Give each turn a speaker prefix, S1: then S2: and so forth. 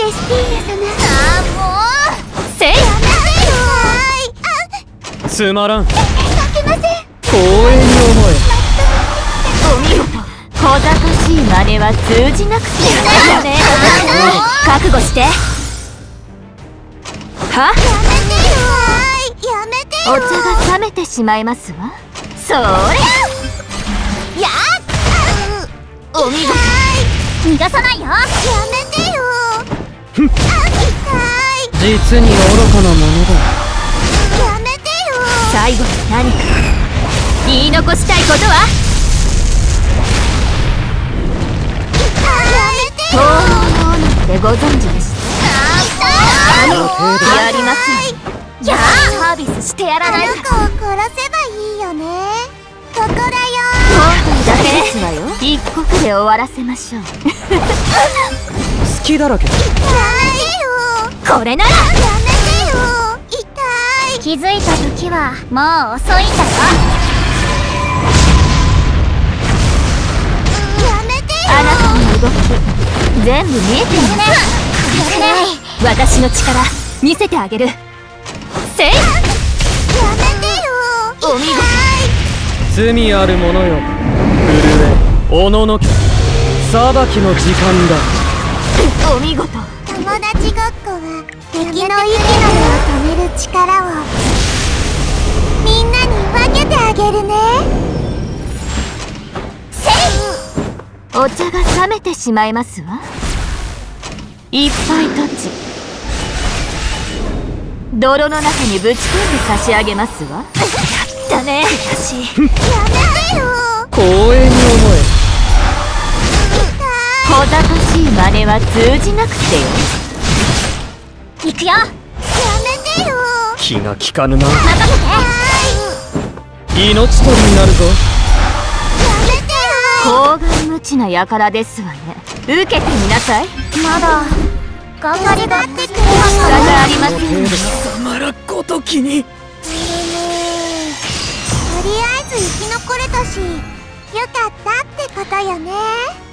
S1: エスティーネ様。ああ、もうせいやめてよ。
S2: つまらん。
S1: かけません。
S2: 光栄に思え。
S1: お見事。小賢しい真似は通じなくてよね。覚悟して。は？やめてよ。お茶が冷めてしまいますわ。それ。やっ。お見事。逃がさないよ。やめてよ。
S2: 実に愚かなものだ。
S1: やめてよ。最後に何か言い残したいことは？東方なんてご存知でした？やりません。じゃあサービスしてやらないと。あの子を殺せばいいよね。ここだよ。今回だけですわよ。一刻で終わらせましょう。
S2: 隙だらけだ。
S1: やめてよ。これなら。やめてよ。痛い。気づいた時はもう遅いんだよ。やめてよ。あなたの動き全部見えています。私の力見せてあげる。せい。やめてよ。お見事。
S2: 罪ある者よ、震えおののけ。裁きの時間だ。
S1: お見事。友達ごっこは敵の息の根を止める力をみんなに分けてあげるね。せい。お茶が冷めてしまいますわ。いっぱいとち泥の中にぶち込んで差し上げますわ。やったね。悔しい。やめてよ。
S2: 光栄に思え。
S1: 小賢しい真似は通じなくてよ。行くよ。やめてよ。
S2: 気が利かぬな。
S1: 任せて。
S2: 命取りになるぞ。
S1: やめてよ。厚顔無知な輩ですわね。受けてみなさい。まだ頑張りがってくれますがありません。
S2: 貴様らごときに。
S1: とりあえず生き残れたし、よかったってことよね。